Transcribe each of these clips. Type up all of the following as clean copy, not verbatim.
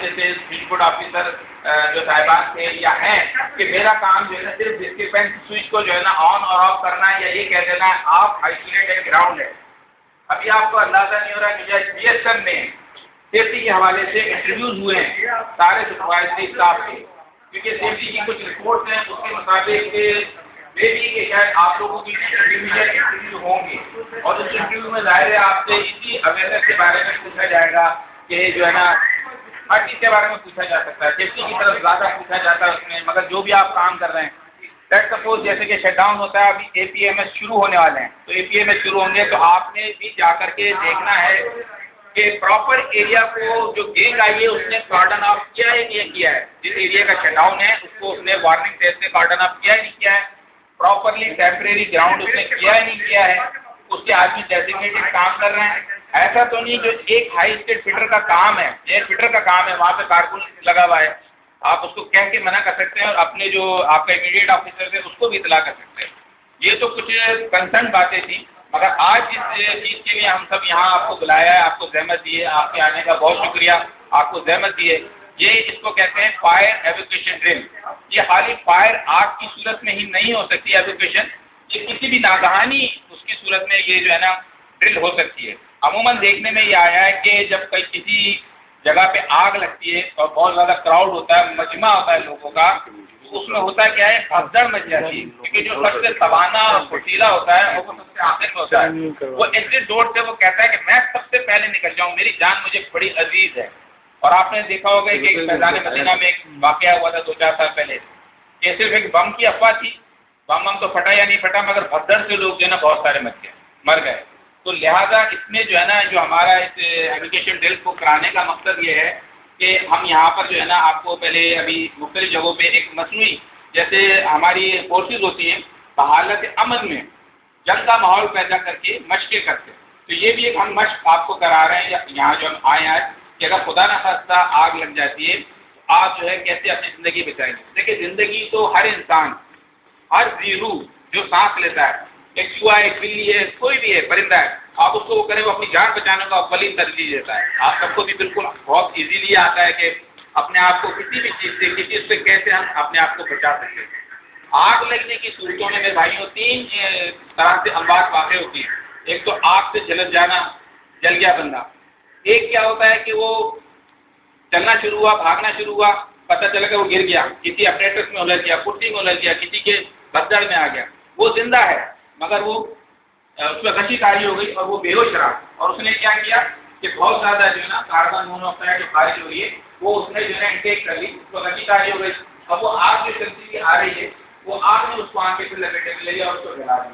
جیسے switch board officer جو صاحبان تھے یا ہیں کہ میرا کام جو ہے نا صرف ڈسکرپنٹ سوئچ کو جو ہے نا آن اور آف کرنا ہے یا یہ کہہ دینا ہے آپ آئسولیٹڈ گراؤنڈ ہے. ابھی آپ کو اندازہ نہیں ہو رہا کہ جیسے بی ایس ایف میں سیفٹی کے حوالے سے انٹرویوز ہوئے ہیں سارے سپروائزری اسٹاف کے، کیونکہ سیفٹی کی کچھ رپورٹس ہیں اس کے مطابق یہ بھی کہ شاید آپ لوگوں کی انٹرویو ہوں گے اور اس انٹرویو میں ظاہر ہے آپ سے اسی اویئرنیس کے بارے میں پوچھا جائے گا کہ جو ہے نا ہر چیز کے بارے میں پوچھا جا سکتا ہے، سیفٹی کی طرف زیادہ پوچھا جاتا ہے اس میں، مگر جو بھی آپ کام کر رہے ہیں لیٹ سپوز جیسے کہ شٹ ڈاؤن ہوتا ہے، ابھی اے پی ایم ایس شروع ہونے والے ہیں تو اے پی ایم ایس شروع ہوں گے تو آپ نے بھی جا کر کے دیکھنا ہے کہ پراپر ایریا کو جو گینگ آئی ہے اس نے کارڈن آف کیا ہے نہیں کیا ہے، جس ایریا کا شٹ ڈاؤن ہے اس کو اس نے وارننگ ٹیسٹ سے کارڈن آف کیا ہے نہیں کیا ہے، پراپرلی ٹیمپریری گراؤنڈ اس نے کیا ہے نہیں کیا ہے، اس کے آدمی ڈیزگنیٹڈ کام کر رہے ہیں. ایسا تو نہیں جو ایک ہائی اسپیڈ فٹر کا کام ہے، ایئر فٹر کا کام ہے، وہاں پہ کارکن لگا ہوا ہے، آپ اس کو کہہ کے منع کر سکتے ہیں اور اپنے جو آپ کا امیڈیٹ آفیسر ہے اس کو بھی اطلاع کر سکتے ہیں. یہ تو کچھ کنسرن باتیں تھیں، مگر آج اس چیز کے لیے ہم سب یہاں آپ کو بلایا ہے، آپ کو زحمت دی ہے، آپ کے آنے کا بہت شکریہ، آپ کو زحمت دی ہے. یہ اس کو کہتے ہیں فائر ایویکویشن ڈرل. یہ خالی فائر آگ کی صورت میں ہی نہیں ہو سکتی ایویکویشن، یہ کسی بھی ناگہانی اس کی صورت میں یہ جو ہے نا ڈرل ہو سکتی ہے. عموماً دیکھنے میں یہ آیا ہے کہ جب کسی جگہ پہ آگ لگتی ہے اور بہت زیادہ کراؤڈ ہوتا ہے، مجمع ہوتا ہے لوگوں کا، اس میں ہوتا ہے کیا ہے بھگدڑ مچ جاتی ہے، کیونکہ جو سب سے توانا اور فرتیلا ہوتا ہے وہ سب سے آخر میں ہوتا ہے. وہ ایگزٹ ڈور سے وہ کہتا ہے کہ میں سب سے پہلے نکل جاؤں، میری جان مجھے بڑی عزیز ہے. اور آپ نے دیکھا ہوگا کہ میدان مدینہ میں ایک واقعہ ہوا تھا 2-4 سال پہلے کہ صرف ایک بم کی افواہ تھی، بم تو پھٹا یا نہیں پھٹا مگر بھگدڑ سے لوگ جو ہے نا بہت سارے مر گئے. تو لہٰذا اس میں جو ہے نا جو ہمارا اس ایجوکیشن ڈرل کو کرانے کا مقصد یہ ہے کہ ہم یہاں پر جو ہے نا آپ کو پہلے ابھی مختلف جگہوں پہ ایک مصنوعی جیسے ہماری فورسز ہوتی ہیں حالت امن میں جنگ کا ماحول پیدا کر کے مشقیں کرتے ہیں، تو یہ بھی ایک ہم مشق آپ کو کرا رہے ہیں یہاں جو ہم آئے ہیں کہ اگر خدا نخواستہ آگ لگ جاتی ہے تو آپ جو ہے کیسے اپنی زندگی بچائیں گے. دیکھیے زندگی تو ہر انسان، ہر زیرو جو سانس لیتا ہے، ایک چوہا ہے، ایک بلی ہے، کوئی بھی ہے، پرندہ ہے، آپ اس کو وہ کریں وہ اپنی جان بچانے کا اولین ترجیح دیتا ہے. آپ سب کو بھی بالکل بہت ایزیلی آتا ہے کہ اپنے آپ کو کسی بھی چیز سے کسی سے کیسے ہم اپنے آپ کو بچا سکتے ہیں. آگ لگنے کی صورتوں میں میرے بھائیوں 3 طرح سے اموات واقع ہوتی ہیں. ایک تو آگ سے جلد جانا، جل گیا بندہ. ایک کیا ہوتا ہے کہ وہ چلنا شروع ہوا، بھاگنا شروع ہوا، پتہ چلا کہ وہ گر گیا، کسی اپریٹس میں الجھ گیا، کرسی میں الجھ گیا، کسی کے بھگدڑ میں آ گیا. وہ زندہ ہے مگر وہ اس میں غشی کاری ہو گئی اور وہ بے ہوش رہا، اور اس نے کیا کیا کہ بہت زیادہ جو ہے نا کاربن مونوآکسائڈ جو خارج ہو رہی ہے وہ اس نے جو ہے نا انٹیک کر لی، اس کو غشی کاری ہو گئی. اب وہ آگ جو چلتی ہوئی آ رہی ہے وہ آگ نے اس کو آنکھ پہ لپیٹے میں لے لیا اور اس کو جلا دیا.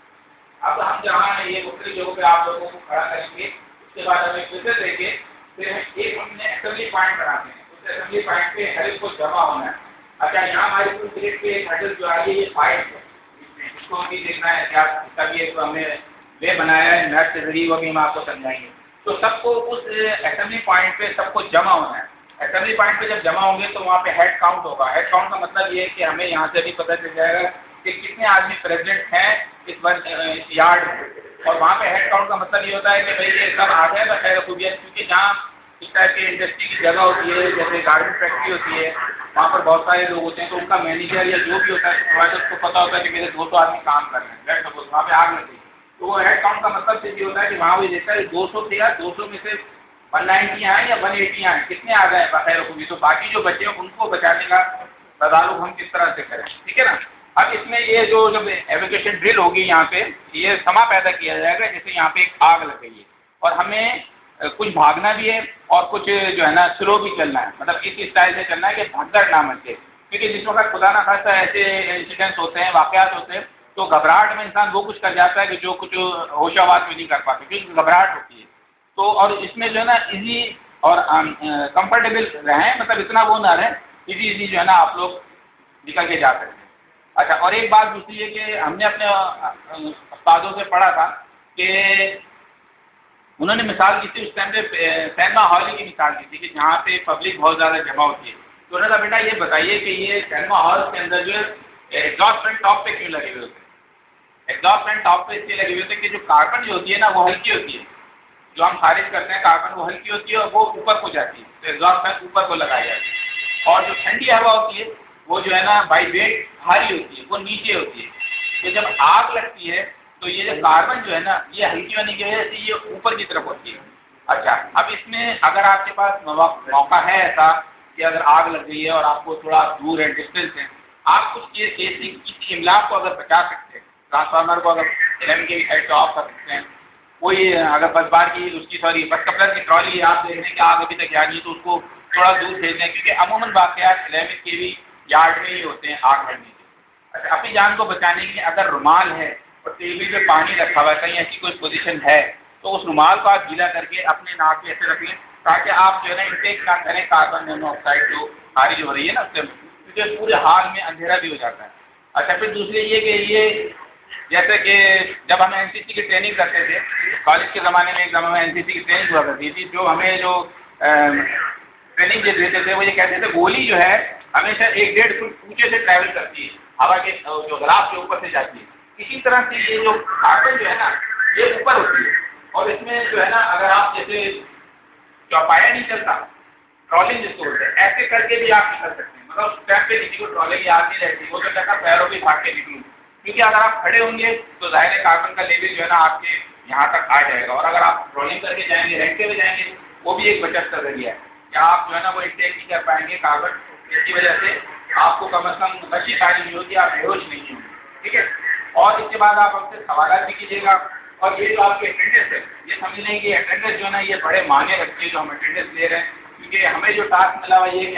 اب ہم جہاں ہیں یہ مختلف جگہوں پہ آپ لوگوں کو کھڑا کریں گے، اس کے بعد ہمیں فیصل دیں گے، پھر ایک ہم نے اسمبلی پوائنٹ بناتے ہیں، اس اسمبلی پوائنٹ پہ ہر ایک کو جمع ہونا ہے. اچھا یہاں ہماری پوری گریڈ پہ ایک ہیڈل جو آ رہی ہے یہ 5 ہے، اس کو بھی دیکھنا ہے کیا تب یہ تو ہم نے وہ بنایا ہے نیٹ کے ذریعے، وہ بھی ہم آپ کو سمجھائیں گے. تو سب کو اس اسمبلی پوائنٹ پہ سب کو جمع ہونا ہے. اسمبلی پوائنٹ پہ جب جمع ہوں گے تو وہاں پہ ہیڈ کاؤنٹ ہوگا. ہیڈ کاؤنٹ کا مطلب یہ ہے کہ ہمیں یہاں سے بھی پتہ چل جائے گا کہ کتنے آدمی پریزیڈنٹ ہیں اس یارڈ میں. اور وہاں پہ ہیڈ کاؤنٹ کا مطلب یہ ہوتا ہے کہ بھائی یہ سب آ گئے بخیر خوبیت، کیونکہ جہاں اس ٹائپ کی انڈسٹری کی جگہ ہوتی ہے جیسے گارمنٹ فیکٹری ہوتی ہے وہاں پر بہت سارے لوگ ہوتے ہیں، تو ان کا مینیجر یا جو بھی ہوتا ہے سپروائزر اس کو پتا ہوتا ہے کہ میرے 200 آدمی کام کر رہے ہیں، وہاں پہ آگ لگی. تو وہ ہیڈ کاؤنٹ کا مطلب صرف یہ ہوتا ہے کہ وہاں وہ دیکھتا ہے 200 تھے یا 200 میں سے 190 آئے یا 180 آئے، کتنے آ گئے بخیر خوبی، تو باقی جو بچے ہیں ان کو بچانے کا تدارک ہم کس طرح سے کریں. ٹھیک ہے نا. اب اس میں یہ جو جب ایویکیشن ڈرل ہوگی یہاں پہ یہ سما پیدا کیا جائے گا جیسے یہاں پہ ایک آگ لگ گئی ہے اور ہمیں کچھ بھاگنا بھی ہے اور کچھ جو ہے نا سلو بھی چلنا ہے، مطلب اس اسٹائل سے چلنا ہے کہ بھگدڑ نہ مچے. کیونکہ جس وقت خدا نہ خاصہ ایسے انسیڈنٹس ہوتے ہیں، واقعات ہوتے ہیں، تو گھبراہٹ میں انسان وہ کچھ کر جاتا ہے کہ جو کچھ ہوش آواز میں نہیں کر پاتے کیونکہ گھبراہٹ ہوتی ہے. تو اور اس میں جو ہے نا ایزی اور کمفرٹیبل رہیں، مطلب اتنا وہ نہ رہے، ایزی جو ہے نا آپ لوگ نکل کے جا سکتے ہیں. اچھا اور ایک بات دوسری ہے کہ ہم نے اپنے استادوں سے پڑھا تھا کہ انہوں نے مثال کی تھی اس ٹائم پہ سینما ہال کی مثال دی تھی کہ جہاں پہ پبلک بہت زیادہ جمع ہوتی ہے. تو انہوں نے کہا بیٹا یہ بتائیے کہ یہ سینما ہال کے اندر جو ہے ایگزاسٹ فین ٹاپ پہ کیوں لگے ہوئے ہوتے ہیں؟ ایگزاسٹ فین ٹاپ پہ اس لیے لگے ہوئے ہوتے ہیں کہ جو کاربن جو ہوتی ہے نا وہ ہلکی ہوتی ہے، जो हम खारिज करते हैं कार्बन वो हल्की होती है और वो ऊपर को जाती है, तो एग्जॉस्ट फैन ऊपर को लगाई जाती है। और जो ठंडी हवा होती है वो जो है ना बाई वेट भारी होती है, वो नीचे होती है। तो जब आग लगती है तो ये जो कार्बन जो है ना ये हल्की होने की वजह से ये ऊपर की तरफ होती है। अच्छा, अब इसमें अगर आपके पास मौका है ऐसा कि अगर आग लग गई है और आपको थोड़ा दूर है, डिस्टेंस है, आप कुछ किसी इमलाक को अगर बचा सकते हैं, ट्रांसफार्मर को अगर 11 के साइड से ऑफ कर सकते हैं, कोई अगर बस बार की उसकी सॉरी बस कपलर की ट्रॉली आप देख रहे हैं कि आग अभी तक आ रही है तो उसको थोड़ा दूर भेज दें, क्योंकि अमूमन वाक़यात 11 के भी यार्ड में ही होते हैं आग लगने के। अच्छा, अपनी जान को बचाने के लिए अगर रुमाल है और टेबल पे पानी रखा हुआ है, कहीं ऐसी कोई पोजीशन है तो उस रुमाल को आप गीला करके अपने नाक में ऐसे रख लें ताकि आप जो है ना इंटेक ना करें कार्बन मोनोऑक्साइड जो खारिज हो रही है ना उससे, क्योंकि पूरे हाल में अंधेरा भी हो जाता है। अच्छा, फिर दूसरी ये कि ये जैसे कि जब हम एनसीसी की ट्रेनिंग करते थे कॉलेज के ज़माने में, एक ज़माने में एनसीसी की ट्रेनिंग हुआ करती थी, जो हमें जो ट्रेनिंग जो देते थे वो ये कहते थे गोली जो है हमेशा 1-1.5 फुट ऊंचे से ट्रैवल करती है, हवा के जो ग्लास के ऊपर से जाती है। इसी तरह से ये जो कार्बन जो है ना ये ऊपर होती है, और इसमें जो है ना अगर आप जैसे चौपाया नहीं चलता, ट्रॉलिंग जिसको बोलते हैं, ऐसे करके भी आप निकल सकते हैं। मतलब उस टाइम पे किसी को ट्रॉलिंग याद नहीं रहती, वो तो कहता पैरों भी भाग के निकलूँ, क्योंकि अगर आप खड़े होंगे तो जाहिर है कार्बन का लेवल जो है ना आपके यहाँ तक आ जाएगा, और अगर आप ट्रॉलिंग करके जाएंगे, रहते हुए जाएंगे, वो भी एक बचत का जरिया है कि आप जो है ना वो इंटेक नहीं कर पाएंगे कार्बन, इसकी वजह से आपको कम अज़ कम नशी तारी नहीं होगी, आप बेहोश नहीं होंगे। ठीक है, और इसके बाद आप हमसे सवाल भी कीजिएगा। और ये जो आपके अटेंडेंस है ये समझ लें कि अटेंडेंस जो है ना ये बड़े मायने रखती है जो हम अटेंडेंस ले रहे हैं, क्योंकि हमें जो टास्क मिला हुआ ये कि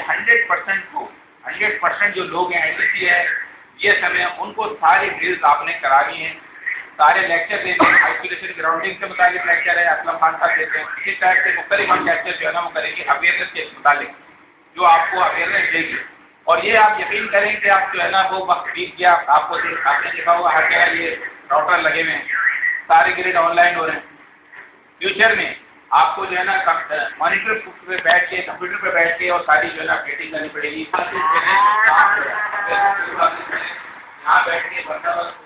100% जो लोग हैं एनसीसी है ये समय उनको सारी ड्रिल्स आपने करानी है, सारे लेक्चर देते हैं, आइसोलेशन ग्राउंडिंग से मुताबिक लेक्चर है, असलम खान साहब देते हैं, इसी टाइप से मुख्तलिफ हम लेक्चर जो है ना वो करेंगे अवेयरनेस के मुताबिक, जो आपको अवेयरनेस देगी। और ये आप यकीन करें कि आप जो है ना वो वक्त बीत गया, आपको आपने देखा हुआ हर जगह ये राउटर लगे हुए हैं, सारे ग्रिड ऑनलाइन हो रहे हैं। फ्यूचर में आपको जो है ना मॉनिटर पे बैठ के, कंप्यूटर पे बैठ के और सारी जो है ना अपडेटिंग करनी पड़ेगी। यहाँ बैठ के बंदोबस्त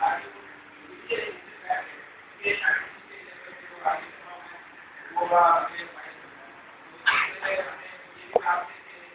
होगा।